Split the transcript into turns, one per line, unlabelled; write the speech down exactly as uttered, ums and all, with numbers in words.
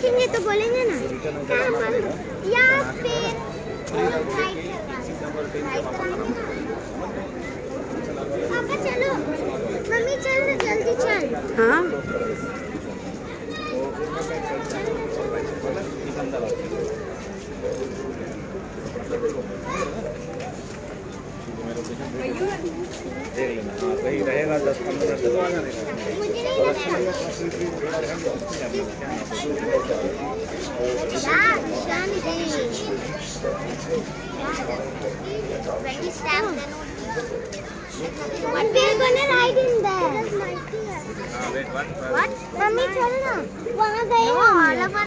देखेंगे तो बोलेंगे ना या फिर पापा चलो, मम्मी चल ना जल्दी चल।
हाँ
देख लेना, हाँ कहीं रहेगा दस पंद्रह मिनट तो आ जाने का।
What we are gonna ride in there?
हाँ वेट
What? मम्मी चल ना, वहाँ गए हम।